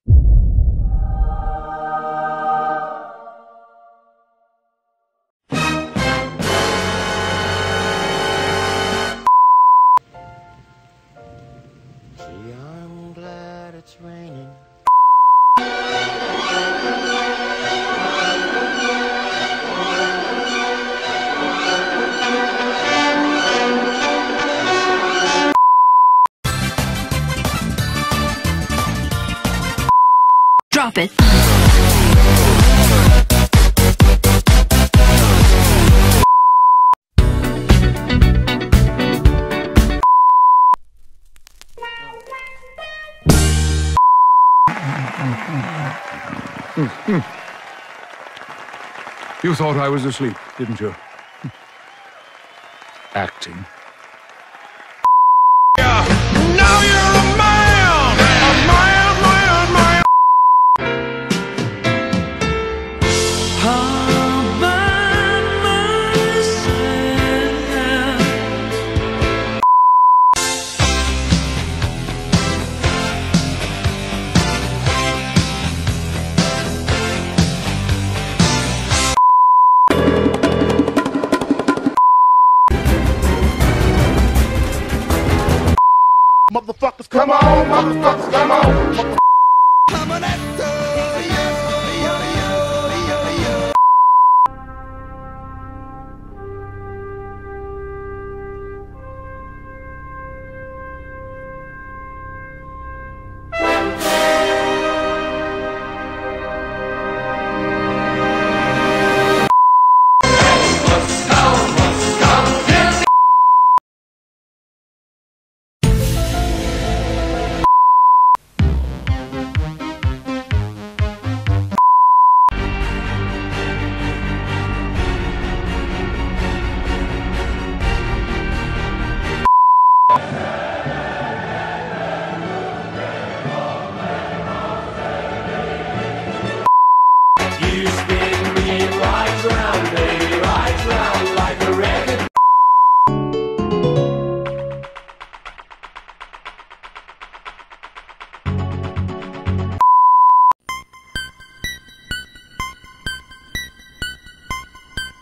Gee, I'm glad it's raining. Drop it. You thought I was asleep, didn't you? Acting. Now you're a man! A man! All by myself. Motherfuckers, come on! Motherfuckers, come on! Coming after you, yo. You spin me right round, baby, right round like a record.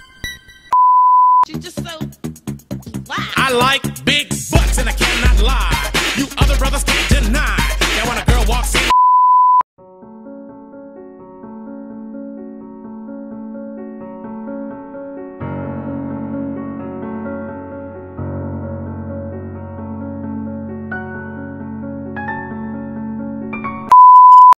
She's just so wow. I like big butts and I cannot lie.